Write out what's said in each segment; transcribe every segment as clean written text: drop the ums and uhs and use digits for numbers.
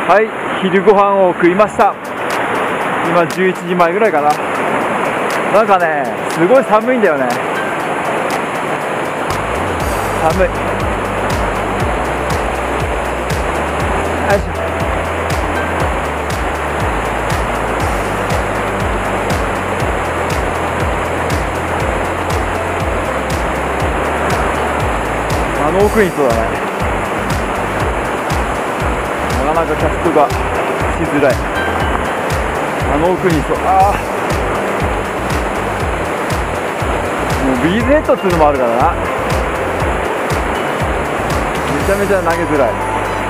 はい、昼ご飯を食いました。今11時前ぐらいかな。なんかね、すごい寒いんだよね。寒い。よいしょ。あの奥にそうだね。なかなかキャストがしづらい。あの奥にそう。ああ、もうビーズヘッドっていうのもあるからな。めちゃめちゃ投げづらい。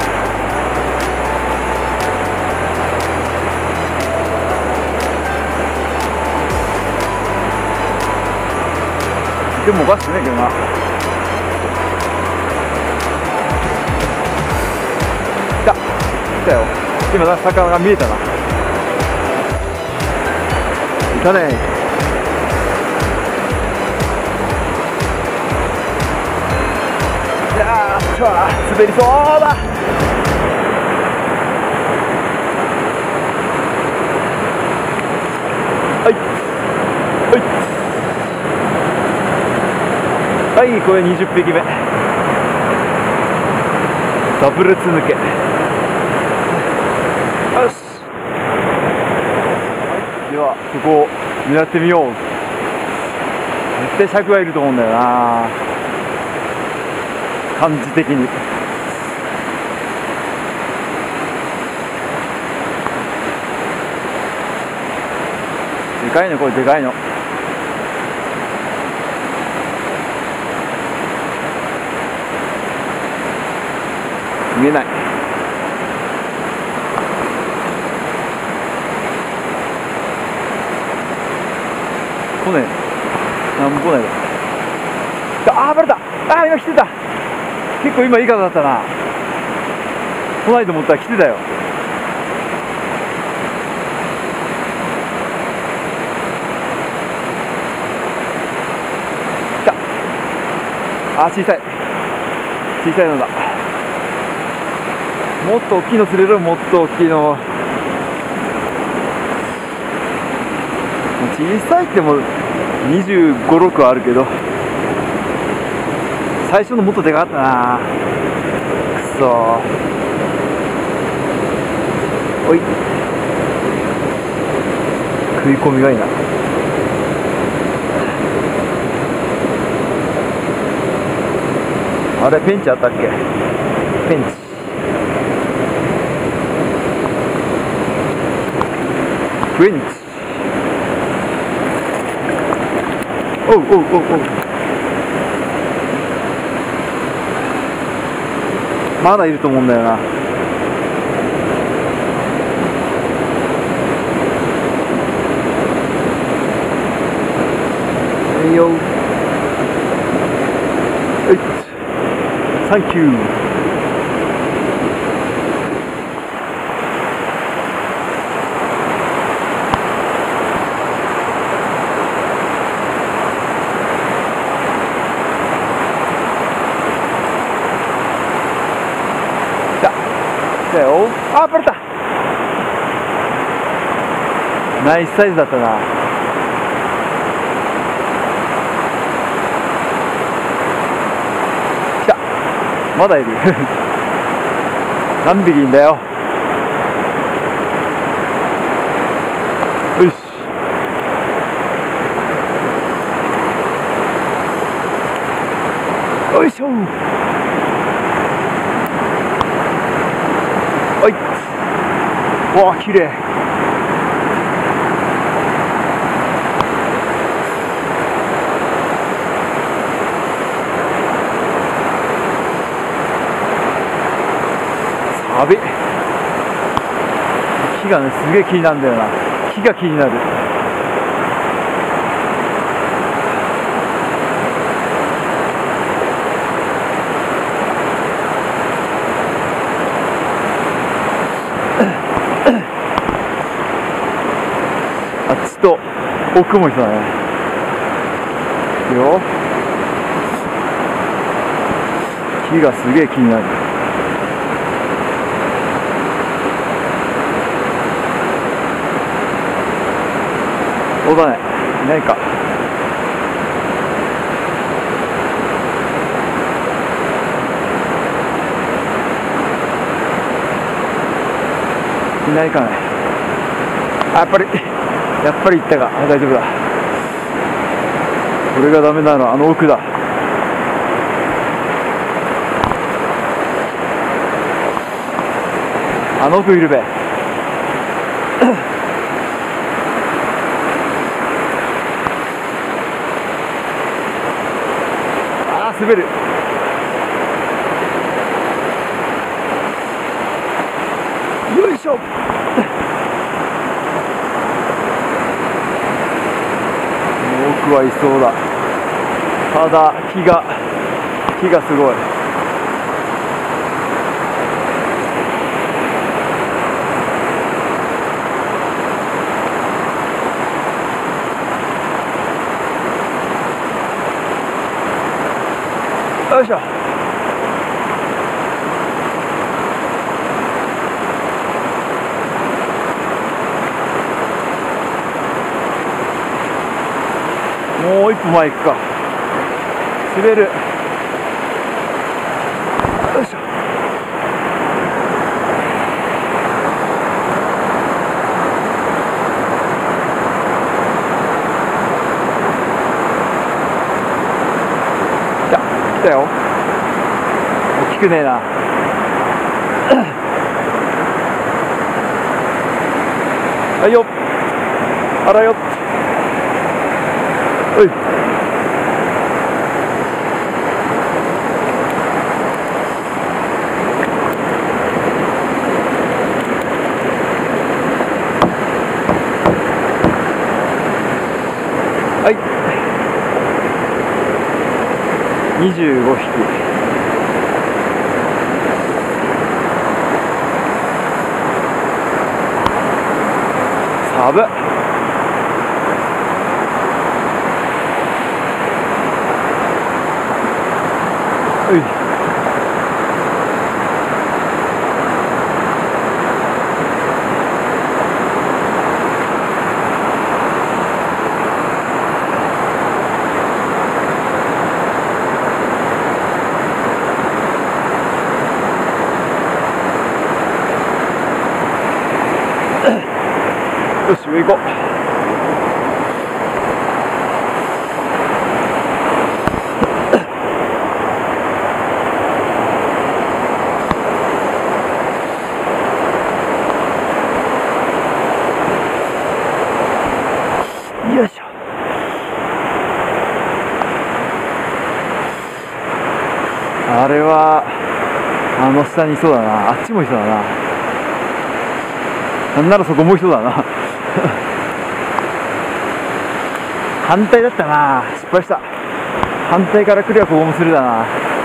でもおかしくねえけどな。来たよ。今魚が見えたな。いたね。いやー、滑りそうだ。はいはい、これ20匹目。ダブルつ抜け。よし。ではそこを狙ってみよう。絶対尺がいると思うんだよな、感じ的に。でかいの、これでかいの。見えない。来ねえ。なんも来ないだ。ああ、バレた。ああ、今来てた。結構今いい方だったな。来ないと思ったら来てたよ。来た。ああ、小さい。小さいのだ。もっと大きいの釣れる。もっと大きいの。小さいっても25、6あるけど、最初のもっとでかかったな。くそー。おい、食い込みがいいな。あれ、ペンチあったっけ。ペンチ。フレンチ。おうおうおうおう。まだいると思うんだよな。いいよ。サンキュー。あ、バレた。ナイスサイズだったな。来た。まだいる。何匹いんだよ。よし。よいしょ。はい。わあ、綺麗。サビ。木がね、すげえ気になるんだよな。木が気になる。あっちと奥も一緒だね。いくよ。木がすげえ気になる。 そうだね、いないか。いないかね。あ、やっぱり行ったか。大丈夫だ。これがダメなのはあの奥だ。あの奥いるべ。あー、滑る。よいしょ。奥はいそうだ。ただ木がすごい。よいしょ。もう一歩前行くか。滑る。よいしょ。来たよ。大きくねえな。はいよ。あらよ。おい。はい。25匹。寒っ。うい。よし、上行こう。よいしょ。あれはあの下にいそうだな。あっちもいそうだな。なんならそこもいそうだな。反対だったな。失敗した。反対から来りゃここもするだな。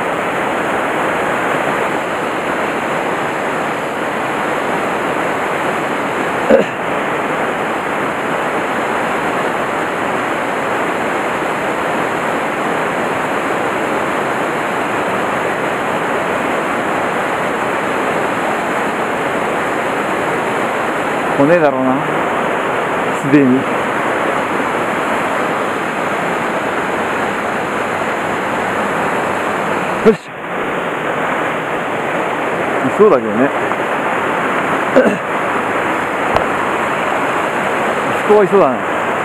来ねえだろうな、すでに。よし、いそうだけどね。そこはいそうだね。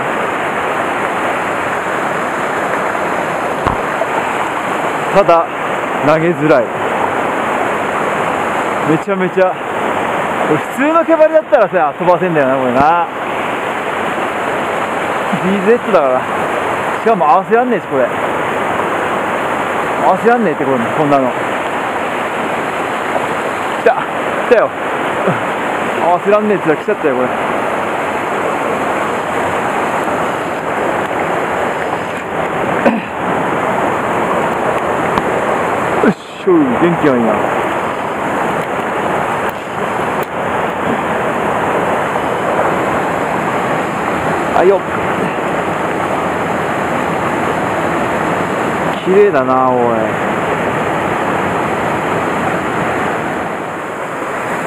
ただ投げづらい。めちゃめちゃ普通の毛針だったらさ飛ばせんだよな、これな。 DZ だから。しかも合わせらんねえし、これ合わせらんねえって、こんなの来たよ。合わせらんねえって言ったら来ちゃったよ、これ。よっしょ、元気がいいな。あいよ。綺麗だな、おい。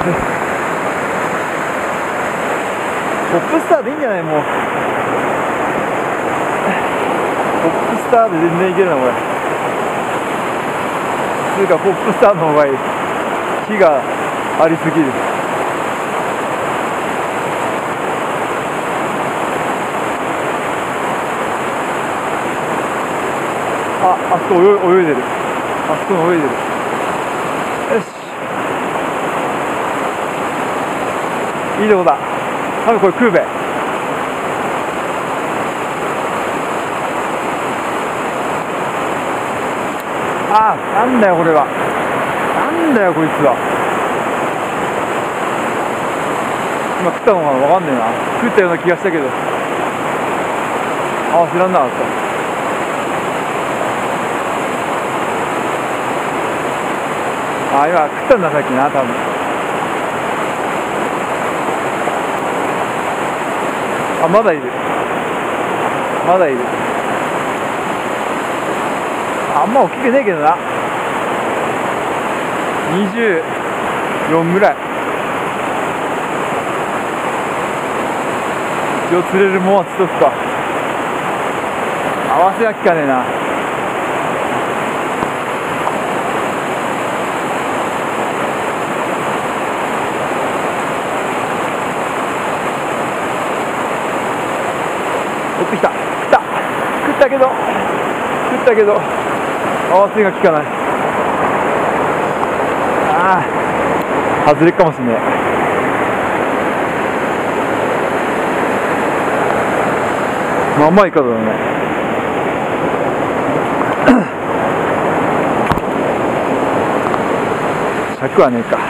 ポップスターでいいんじゃない？もうポップスターで全然いけるなこれ。つうかポップスターの方がいい。火がありすぎる。あそこ泳いでる。あそこ泳いでる。よし、いいとこだ。多分これクーベ。なんだよこれは。なんだよこいつは。今食ったのかな、わかんねえな。食ったような気がしたけど、知らんなかった。今食ったんださっきな、多分。まだいる。まだいる。あんま大きくねえけどな。24ぐらい。一応釣れるもんは釣っとくか。合わせが効かねえな。取ってきた。食ったけど合わせが効かない。外れっかもしんねえ。まあまあいかだね。尺はねえか。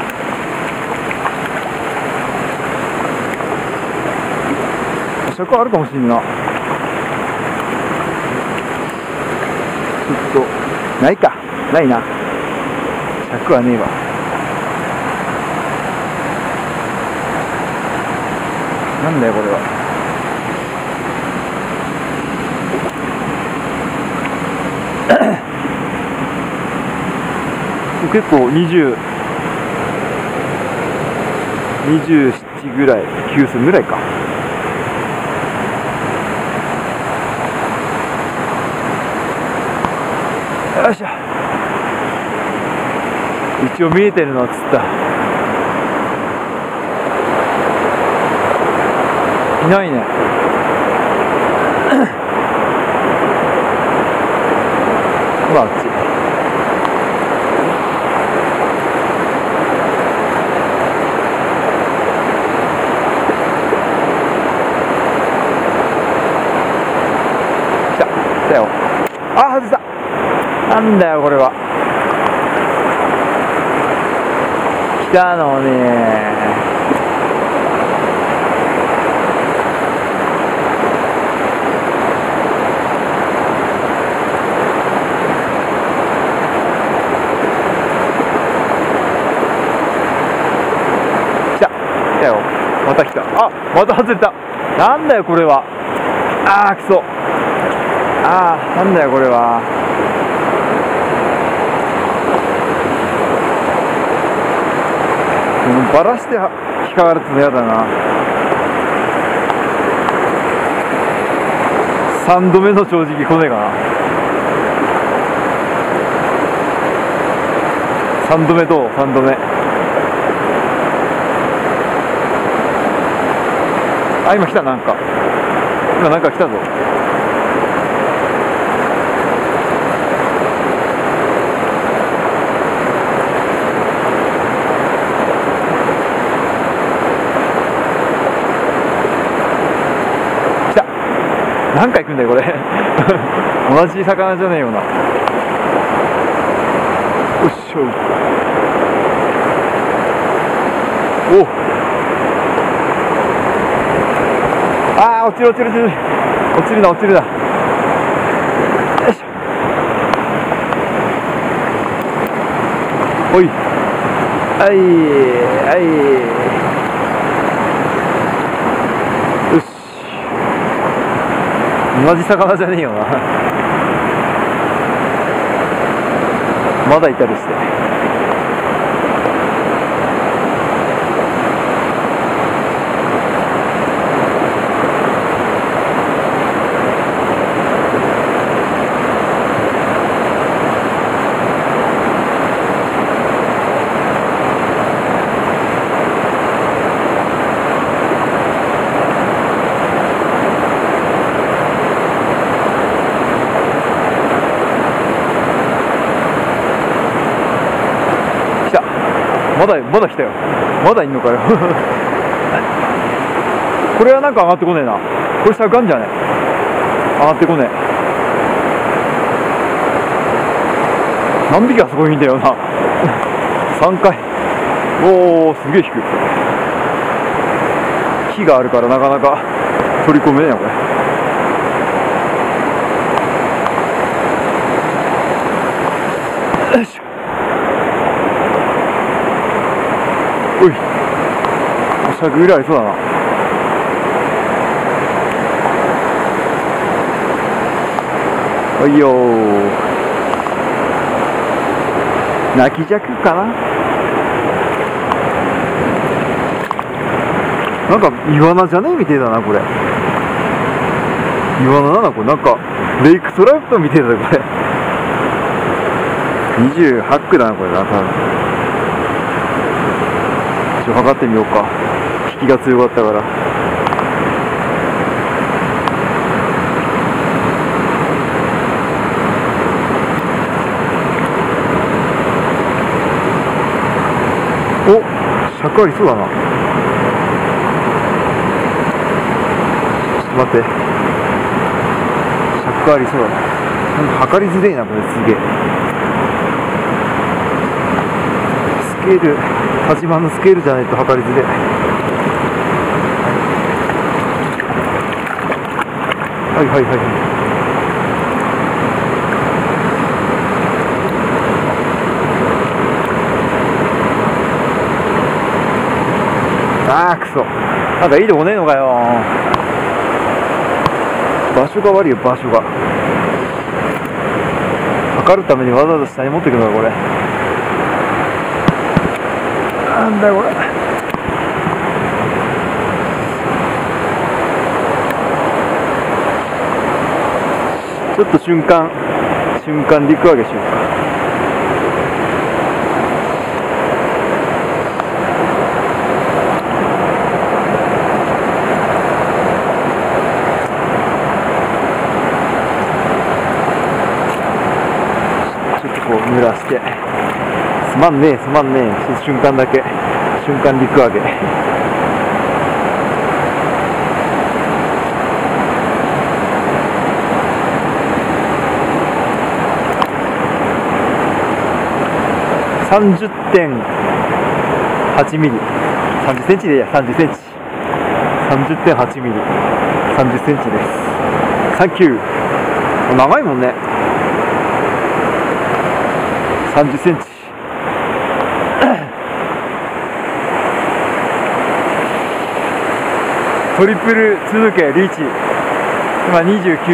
尺あるかもしんな。ちょっとないか。ないな。尺はねえわ。なんだよこれは。結構27ぐらい、9寸ぐらいか。よいしょ。一応見えてるのは釣った。いないね。あっち。来たよ。外した。なんだよこれは。来たのね。また来た。また外れた。なんだよこれは。くそ。なんだよこれは。バラして引っかかるっての嫌だな。3度目の正直来ねえかな。3度目どう ?3 度目。今来た。なんか来たぞ。来た。何回来んだよこれ。同じ魚じゃねえよな。よっしょ。落ちるな。よいしょ。おい。よし。同じ魚じゃねえよな。まだいたりして。 まだ来たよ。まだいんのかよ。これはなんか上がってこねえな。これ下かんじゃねえ。上がってこねえ。何匹あそこにいんだよな。3回。おお、すげえ低い。木があるからなかなか取り込めねえなこれ。よいしょ。おい、尺ぐらいありそうだな。はいよー。泣きじゃくかな。なんかイワナじゃねえみてえだなこれ。イワナなこれ。なんかレイクトラウトみてえだこれ。28区だなこれな。多分測ってみようか。引きが強かったから。お、尺ありそうだな。ちょっと待って。尺ありそうだな。なんか測りづれえなこれ。すげえ。スケール、田島のスケールじゃないと測りづれえ。はいはいはいはい。あーくそ。なんかいいとこねえのかよ。場所が悪いよ、場所が。測るためにわざわざ下に持ってくるのかこれ。なんだよこれ。ちょっと瞬間陸上げしようか。濡らして、すまんねえちょっと瞬間だけ陸上げ。30.8 ミリ、30センチでいいや。30センチ、30.8 ミリ、30センチです。サンキュー。長いもんね。30センチ。トリプル続けリーチ。今29匹。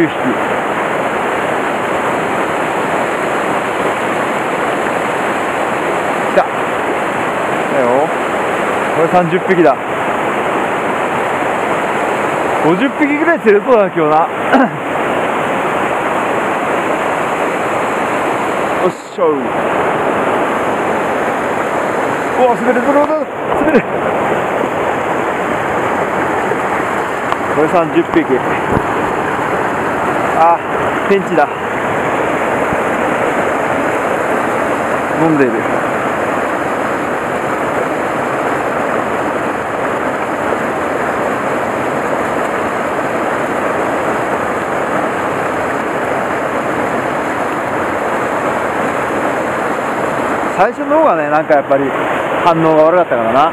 来た。だよ。これ30匹だ。50匹ぐらい釣れそうだな今日な。よっしょ。うわ、滑る。これ30匹。あ、ペンチだ。飲んでいる。最初の方がね、なんかやっぱり反応が悪かったからな。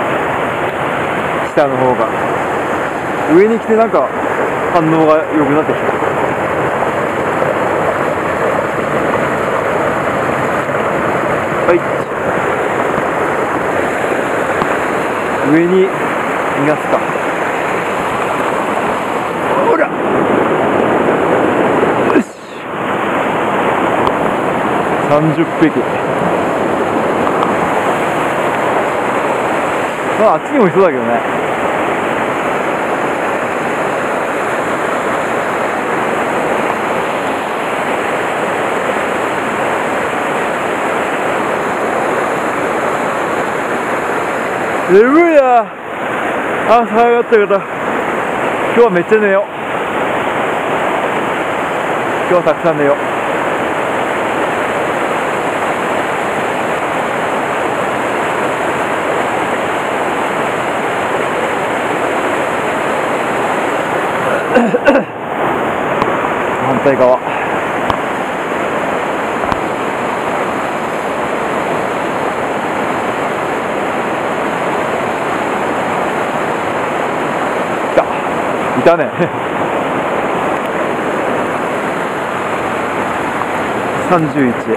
下の方が。上に来てなんか反応が良くなってきた。はい。上に逃がすか。ほら。よし。30匹。まあ、あっちにもいそうだけどね。眠いな。朝早かったけど、今日はめっちゃ寝よう。今日はたくさん寝よう。 反対側。いたね。31。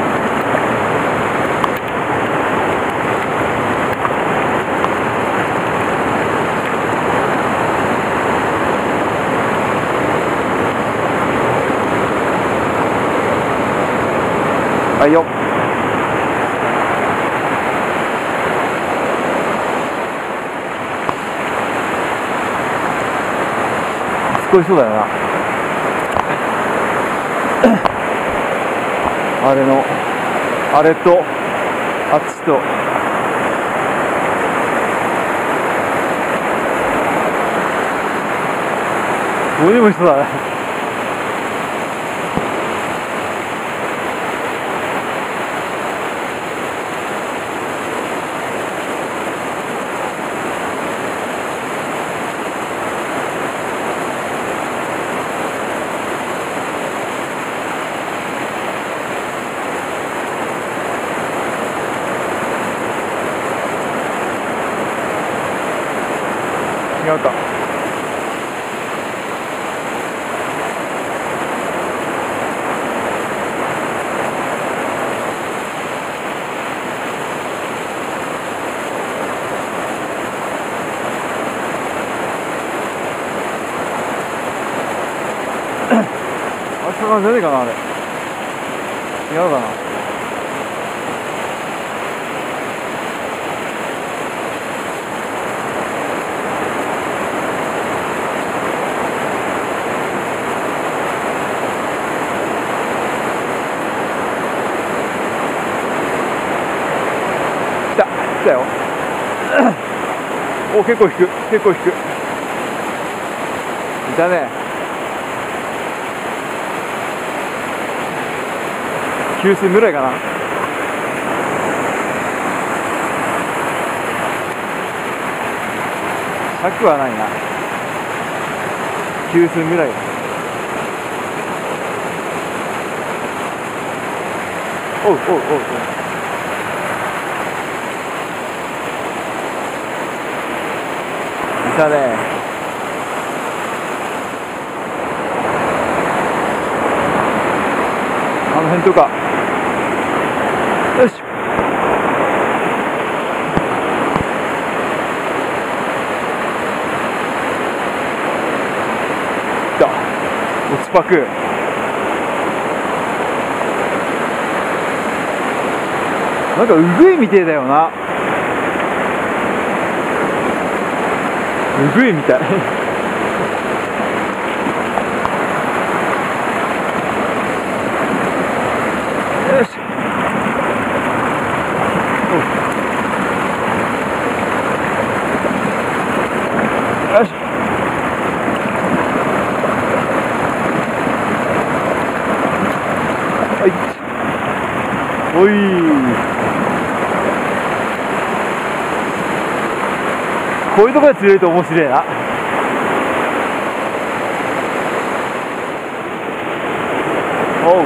はいよ。すごいそうだよな。あれとあっちとここにも人だね。違うか。あ、魚出ねえかな、あれ。違うかな。来たよ。お、結構引く、結構引く。いたね。給水ぐらいかな。100はないな。給水ぐらい。おうおうおうおう。いたね。あの辺とか。よし。来た。落ちパク。なんかウグイみてえだよな。ウグイみたい。よし。よし。はい。おい。こういうところで釣れると面白いな。おう。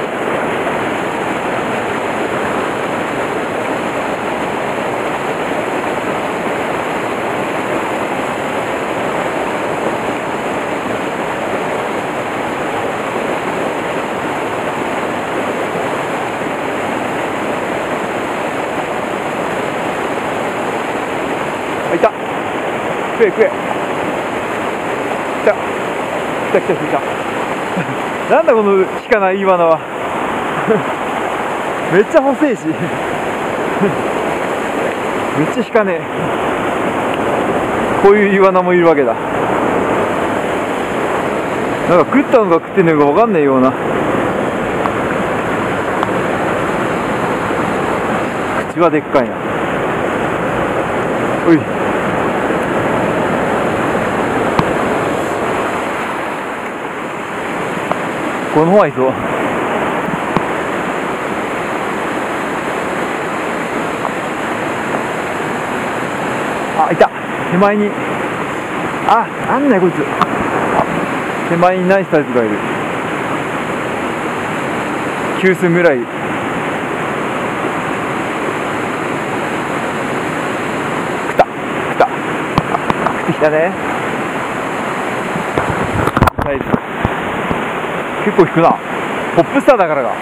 あ、いた。食え食え。来た来た来た来た。なんだこのしかないイワナは。めっちゃ細いし。めっちゃ引かねえ。こういうイワナもいるわけだ。なんか食ったのか食ってんのか分かんないような。口はでっかいな。おい。この方はいそう。あ、いた。手前に。あ、なんだよこいつ。 手前にナイスサイズがいる。急須ぐらい。来た来た来てきたね。サイズ結構引くな。ポップスターだからか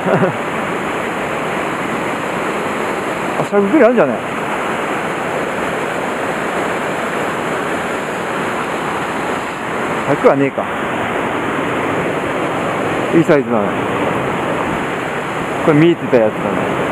あ、シャークぐらいあるんじゃねえ。100はねえか。いいサイズだね。これ見えてたやつだね。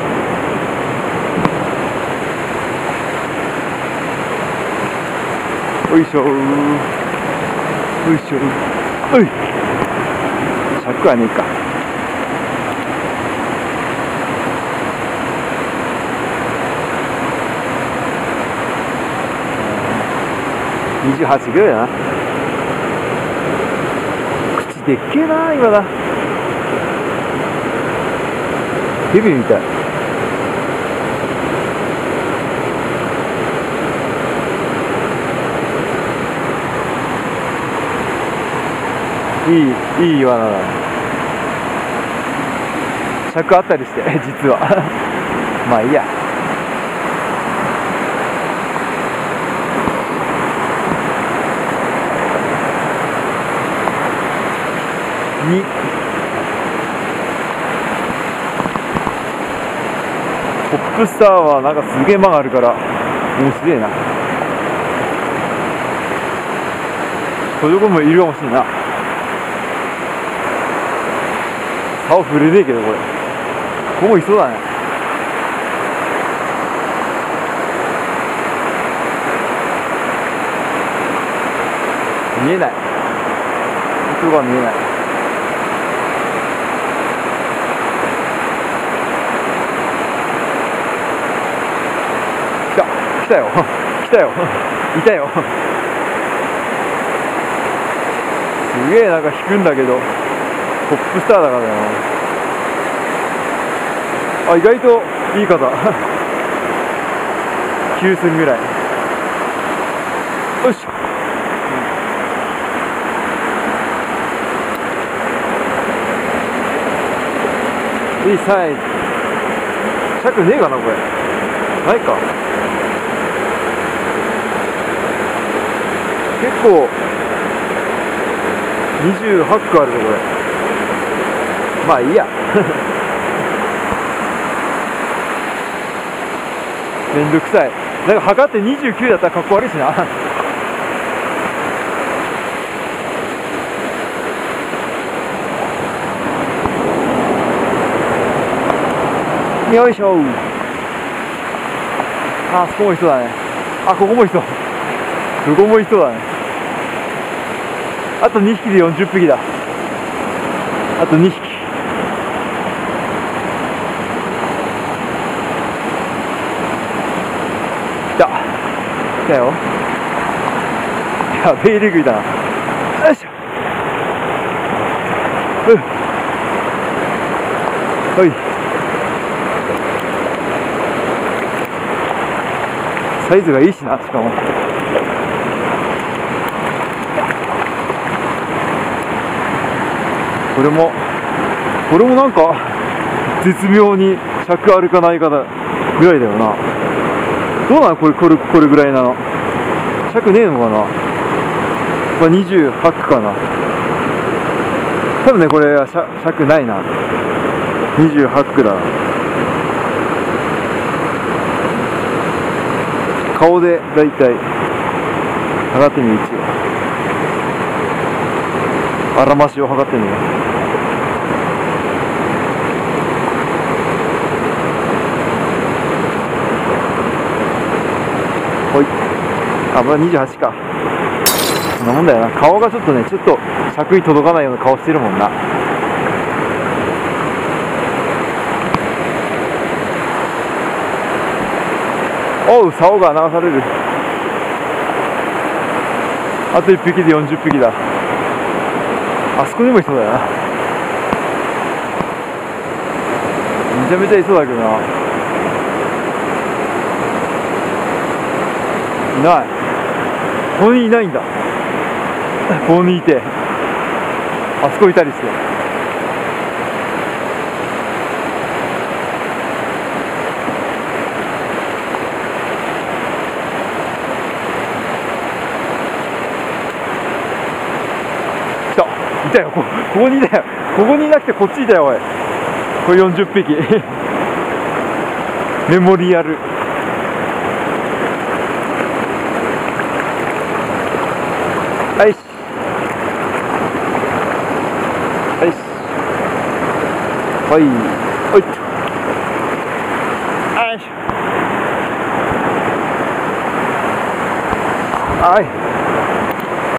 よいしょー、よいしょー、おい。100はねえか。28ぐらいだな。口でっけえな、今だ。ヘビみたい。いい罠だ。尺あったりして実はまあいいや。ポップスターはなんかすげえ間があるから面白いな。そういう子もいるかもしれんな。竿振れねえけどこれ。ここもいそうだね。見えない。糸が見えない。来たよ来たよいたよすげえなんか引くんだけどポップスターだからだよな。あ、意外といい方9寸ぐらい。よし、いいサイズ。尺ねえかなこれ。ないか。結構28個あるねこれ。まあいいやめんどくさい。なんか測って29だったらかっこ悪いしなよいしょ。あそこもいそうだね。あ、ここもいそう。どこもいそうだね。あと2匹で40匹だ。あと2匹。来た。来たよ。やべえ、入れ食いだな。よいしょ。はい。サイズがいいしな、しかも。これもなんか絶妙に尺あるかないかだぐらいだよな。どうなのこれぐらいなの。尺ねえのかな。まあ、28区かな。多分ねこれは尺ないな。28区だ。顔でだいたい測ってみる。一応あらましを測ってみる。ほい。あ、まだ28か。そんなもんだよな。顔がちょっと尺に届かないような顔してるもんな。おう、竿が流される。あと1匹で40匹だ。あそこにもいそうだよな。めちゃめちゃいそうだけどな。いない。ここにいないんだ。ここにいてあそこいたりして。来た、いたよ、ここにいたよ、ここにいなくてこっちいたよ、おい。これ40匹メモリアル。はいしはいしはいはいっとはいはい。